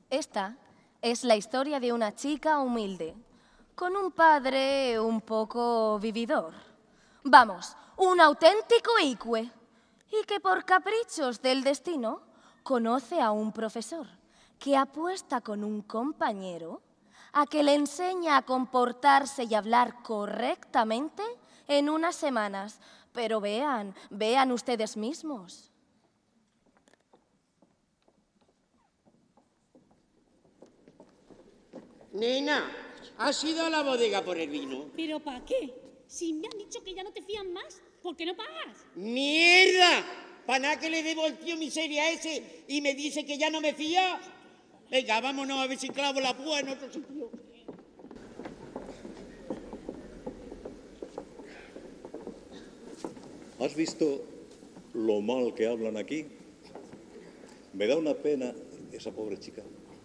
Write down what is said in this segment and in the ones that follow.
Esta es la historia de una chica humilde, con un padre un poco vividor. Vamos, un auténtico icue, y que por caprichos del destino conoce a un profesor que apuesta con un compañero a que le enseña a comportarse y hablar correctamente en unas semanas. Pero vean ustedes mismos. Nena, ¿has ido a la bodega por el vino? ¿Pero para qué? Si me han dicho que ya no te fían más, ¿por qué no pagas? ¡Mierda! ¿Para nada que le debo al tío miseria ese y me dice que ya no me fía? Venga, vámonos a ver si clavo la púa en otro sitio. ¿Has visto lo mal que hablan aquí? Me da una pena esa pobre chica.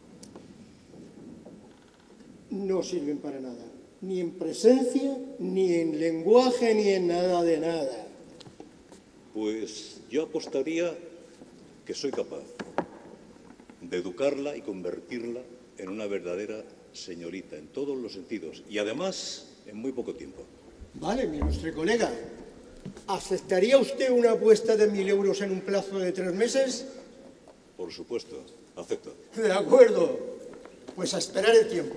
No sirven para nada, ni en presencia, ni en lenguaje, ni en nada de nada. Pues yo apostaría que soy capaz de educarla y convertirla en una verdadera señorita en todos los sentidos y además en muy poco tiempo. Vale, mi ilustre colega. ¿Aceptaría usted una apuesta de 1.000 euros en un plazo de 3 meses? Por supuesto, acepto. De acuerdo. Pues a esperar el tiempo.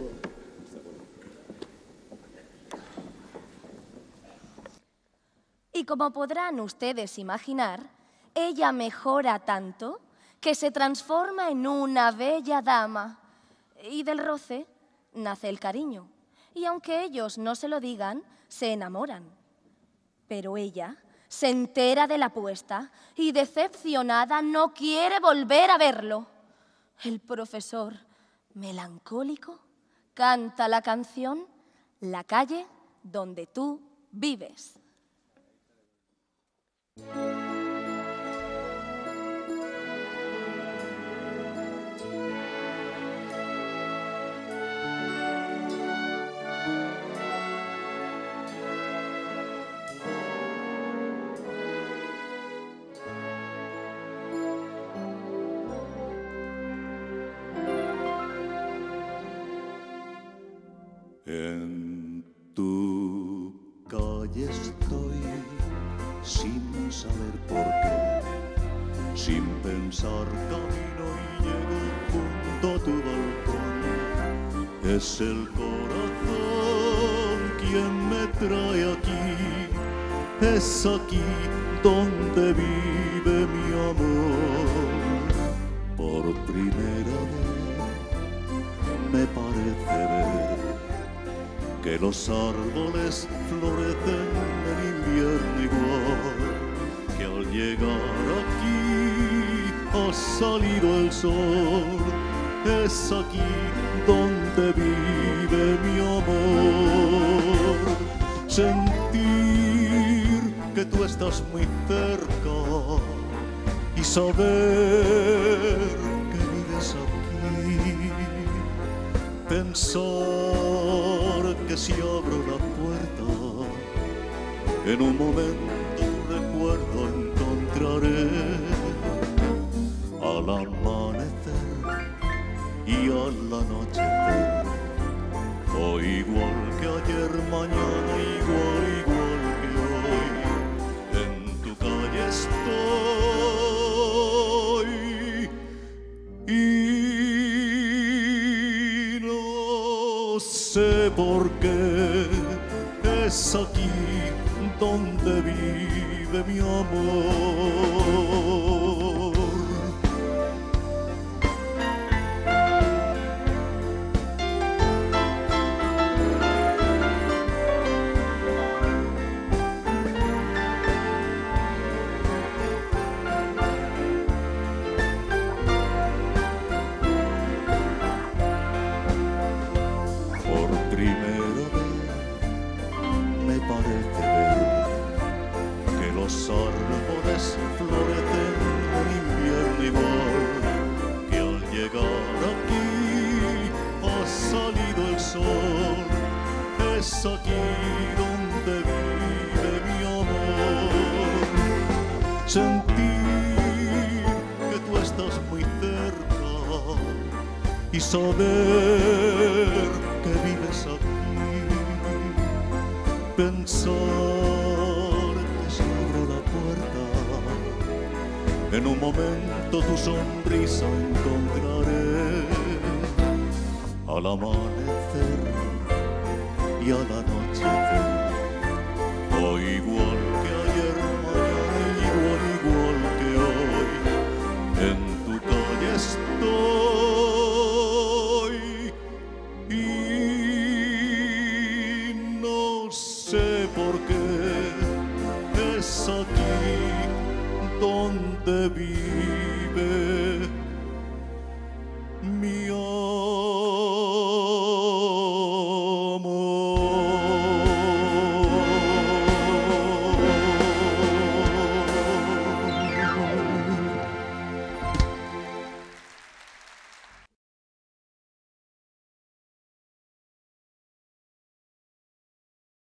Y como podrán ustedes imaginar, ella mejora tanto que se transforma en una bella dama. Y del roce nace el cariño. Y aunque ellos no se lo digan, se enamoran. Pero ella se entera de la apuesta y, decepcionada, no quiere volver a verlo. El profesor, melancólico, canta la canción La calle donde tú vives. En tu calle estoy sin saber por qué, sin pensar camino y llego junto a tu balcón. Es el corazón quien me trae aquí, es aquí donde vive mi amor. Por primera vez me parece ver que los árboles florecen en invierno igual, que al llegar aquí ha salido el sol, es aquí donde vive mi amor. Sentir que tú estás muy cerca y saber que vives aquí, pensar que si abro la puerta, en un momento tu recuerdo encontraré. Al amanecer y al anochecer, o igual que ayer, mañana igual que hoy, en tu calle estoy y no sé por qué es aquí donde vive mi amor. Por primera vez me parece ver que los árboles florecen en invierno igual, que al llegar aquí ha salido el sol, es aquí donde vive mi amor. Sentir que tú estás muy cerca y y saber que vives aquí, pensar que se abrió la puerta, en un momento tu sonrisa encontraré, al amanecer y al anochecer, hoy igual que ayer, mañana igual que hoy, en tu calle estoy y no sé por qué es aquí donde vivo.